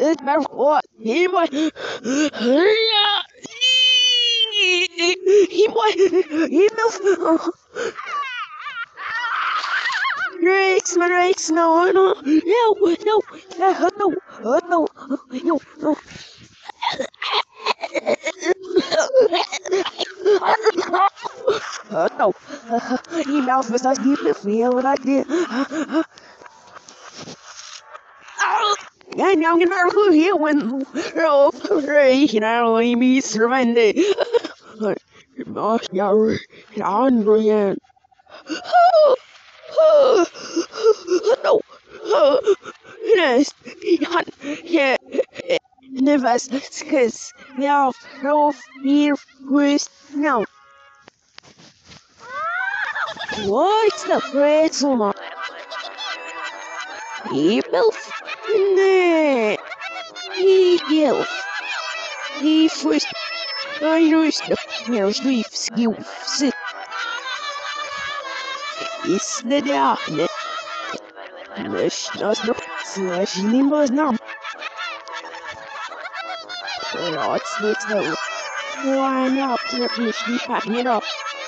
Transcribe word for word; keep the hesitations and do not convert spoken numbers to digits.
het maar voor. Hierbij. Ja. Hierbij. Hierbij. Rex, my Rex, no, no, no, no, no, no, no, no, no. Oh no, die mouth was not even feel like this. En jag är på hewen. Ja, jag är i min servande. Jag är andra igen. No. Yes. Ja. Nevas. Skis. Ja. Rolf. Here. West. No. What's the pretzel? People? Nee. Heel. Die first. I used to. There's leaf skills. Is the darkness. Nesh does not slash nimbus now. Lots looks though. Why not? Let me keep packing it up.